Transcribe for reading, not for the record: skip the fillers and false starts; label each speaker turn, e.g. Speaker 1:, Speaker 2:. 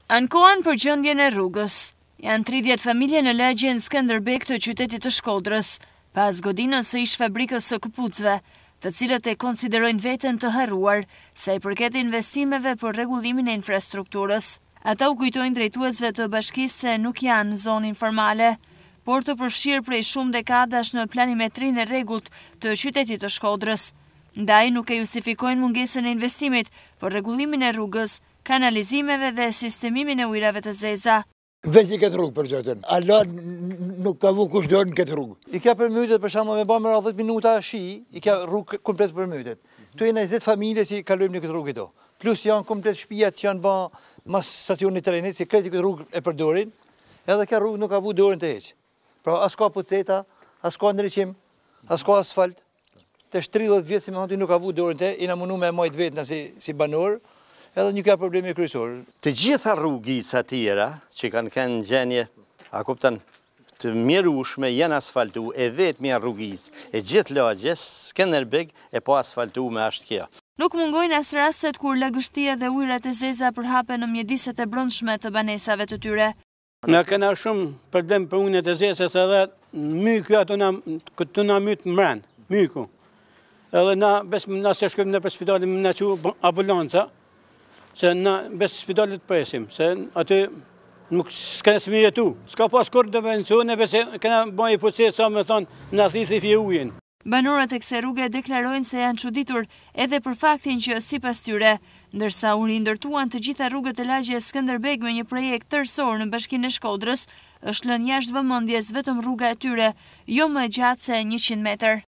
Speaker 1: Ankohen për gjendjen e rrugës. Janë 30 familje në lagjen Skënderbeg të qytetit të Shkodrës, pas godinës së ish fabrikës së këpucëve, të cilët e konsiderojnë veten të harruar sa i përket investimeve për rregullimin e infrastrukturës. Ata u kujtojnë drejtuesve të bashkisë se nuk janë në zonë informale, por të përfshirë prej shumë dekadash në planimetrinë e rregullt të qytetit të Shkodrës. Ndaj nuk e justifikojnë mungesën e investimit për rregullimin e rrugës, kanalizimeve dhe sistemimin e ujrave të zeza.
Speaker 2: Veç i këtë rrugë për qëtën. Allah nuk ka vu kush do në këtë rrugë.
Speaker 3: I ka përmytet, për shembull me bërë me 10 minuta shi, i ka rrugë komplet përmytet. Tu e 20 familje që kalojmë në këtë rrugë këto. Plus janë komplet shtëpiat që janë bërë mas stacionit trenit, që kreti këtë rrugë e përdorin, edhe ka rrugë nuk ka vu dorën të heq. Pra as ka puceta, as ka ndriçim, as ka asfalt. Të 30 vjetë si me hantu nuk ka vu dorën të heq, ina munu me majt vetëna si banor, edhe një ka probleme kryesor.
Speaker 4: Të gjitha rrugisë tjera që kanë kënë gjenje, a kuptan, të mjerushme janë asfaltu, e vetë mja rrugisë, e gjithë lagjes, Skënderbeg e po asfaltu me ashtë kjo.
Speaker 1: Nuk mungojnë as rastet kur lagështia dhe ujrat e zeza përhapen në mjediset e brendshme të banesave të tyre.
Speaker 5: Na kena shumë problem për unet e zezës edhe myku ato këtu na mytë mren, myku. Edhe na se shkojmë në për spitalin me na që ambulanca, se na bes spitalit presim, se aty nuk s'kene së mi jetu. S'ka pas kur të mencionë, bese kena bëj i pucet sa me thonë, në thithi fje ujin.
Speaker 1: Banoret e kësaj rruge deklarojnë se janë çuditur edhe për faktin që sipas tyre, ndërsa u rindërtuan të gjitha rrugët e lagjes Skënderbeg me një projekt tërësor në Bashkinë e Shkodrës, është lënë jashtë vëmendjes vetëm rruga e tyre, jo më e gjatë se 100 metër.